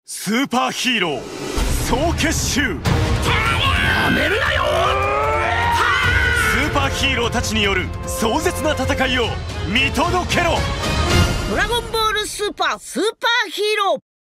スーパーヒーロー総結集。やめるなよ。 スーパーヒーローたちによる壮絶な戦いを見届けろ。 ドラゴンボールスーパーヒーロー